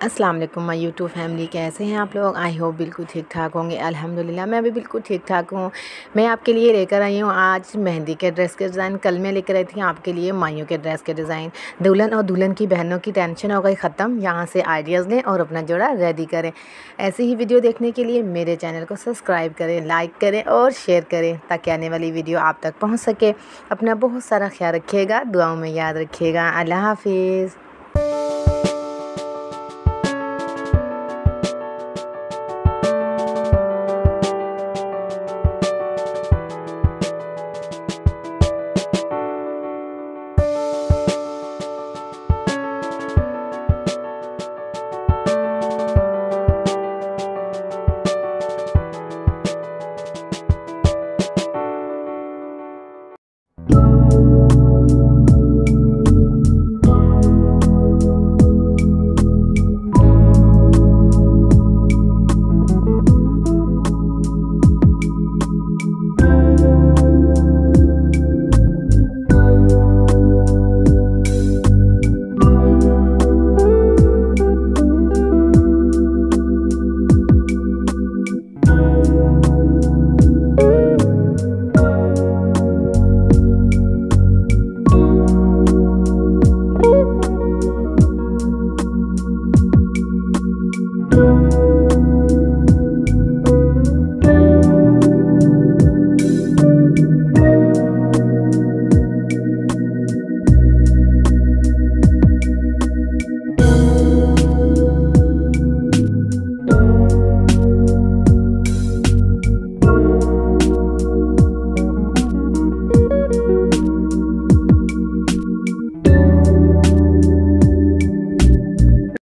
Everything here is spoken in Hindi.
अस्सलाम वालेकुम माय यूट्यूब फैमिली, कैसे हैं आप लोग। आई होप बिल्कुल ठीक ठाक होंगे। अल्हम्दुलिल्लाह मैं भी बिल्कुल ठीक ठाक हूँ। मैं आपके लिए लेकर आई हूँ आज मेहंदी के ड्रेस के डिज़ाइन। कल मैं लेकर आई थी आपके लिए माइयों के ड्रेस के डिज़ाइन। दुल्हन और दुल्हन की बहनों की टेंशन हो गई ख़त्म। यहाँ से आइडियाज़ लें और अपना जोड़ा रेडी करें। ऐसी ही वीडियो देखने के लिए मेरे चैनल को सब्सक्राइब करें, लाइक करें और शेयर करें ताकि आने वाली वीडियो आप तक पहुँच सके। अपना बहुत सारा ख्याल रखिएगा, दुआओं में याद रखिएगा। अल्लाह हाफिज़।